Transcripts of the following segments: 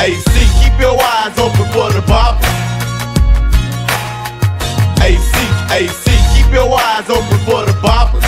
AC, keep your eyes open for the boppers. AC, keep your eyes open for the boppers.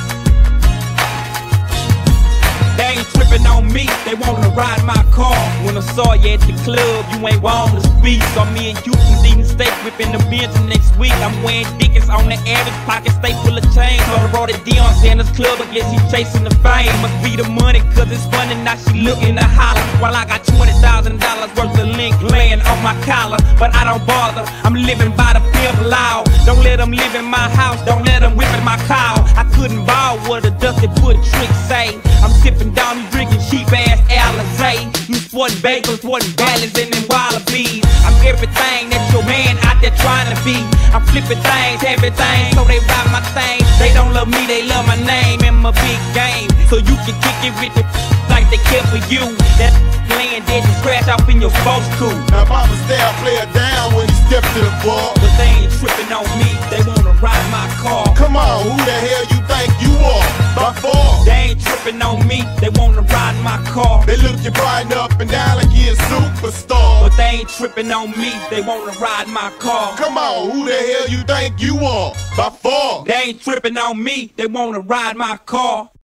They ain't tripping on me, they wanna ride my car. When I saw you at the club, you ain't want to speak. Saw me and you from Dean State whipping the bench next week. I'm wearing Dickies on the average, pocket stay full of change. So I brought it Deion Sanders club, I guess he chasing the fame. Must be the money, cause it's funny, now she looking to holler. While I got $20,000 worth of link laying on my collar. But I don't bother, I'm living by the pimp law. Don't let them live in my house, don't let them whip in my car. I couldn't ball what a dusty foot trick say. I'm sipping down, you drinking cheap ass Alizé. You sporting bagels, sporting balance, and them wallabies. I'm everything that your man out there trying to be. I'm flipping things, everything, so they ride my thing. They don't love me, they love my name and my big game. So you can kick it with the like they care for you. That playing dead and scratch off in your sports cool. Now Papa style player down when he steps to the ball. But they ain't tripping on me, they wanna ride my car. Come on, who the hell you think you are? By far. They ain't tripping on me, they wanna ride my car. They look you bright up and down like you're a superstar. But they ain't tripping on me, they wanna ride my car. Come on, who the hell you think you are? By far. They ain't tripping on me, they wanna ride my car.